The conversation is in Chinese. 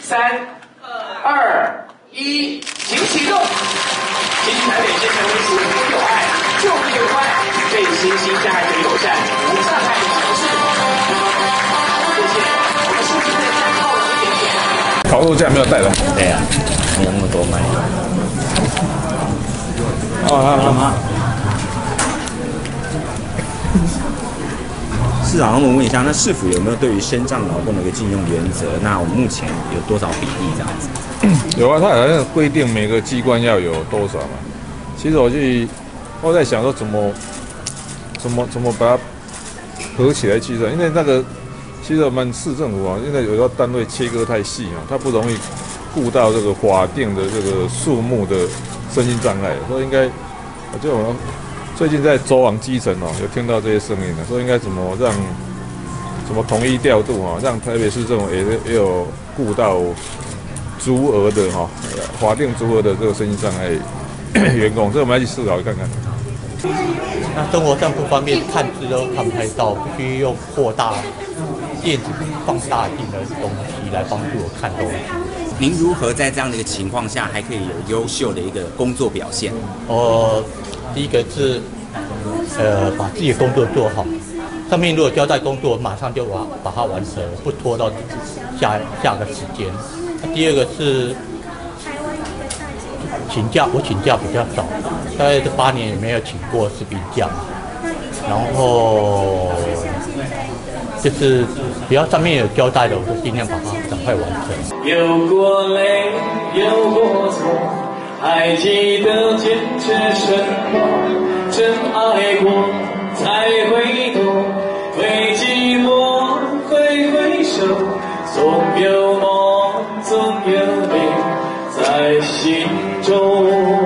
2、1，请启动。新台北市成为属福有爱、就地有关、对新兴家人友善、无障碍的城市。谢谢，我们是不是再靠了一点点？ 烤肉酱没有带来。 对呀、没有那么多买。 有吗？ 市长，我们问一下，那市府有没有对于身障劳工的一个禁用原则？那我们目前有多少比例这样子？ 有啊，他好像规定每个机关要有多少嘛。其实我在想说怎么把它合起来计算，因为那个其实我们市政府啊，因为有的单位切割太细啊，它不容易顾到这个法定的这个数目的身心障碍，所以应该，我觉得我们最近在走往基层哦，有听到这些声音了，说应该怎么统一调度哈，让台北市政府也有顾到足额的哈，法定足额的这个身心障碍员工，所以我们要去思考看看。 那生活上不方便看字都看不太到，必须用扩大电子放大镜的东西来帮助我看东西。 您如何在这样的一个情况下，还可以有优秀的一个工作表现？ 第一个是把自己的工作做好，上面如果交代工作，马上就把它完成，不拖到下个时间。第二个是请假，我请假比较少，大概这8年也没有请过士兵假。然后就是只要上面有交代的，我就尽量把它赶快完成。 有过泪，有过错，还记得坚持什么？真爱过，才会懂，会寂寞，会回首，总有梦，总有泪在心中。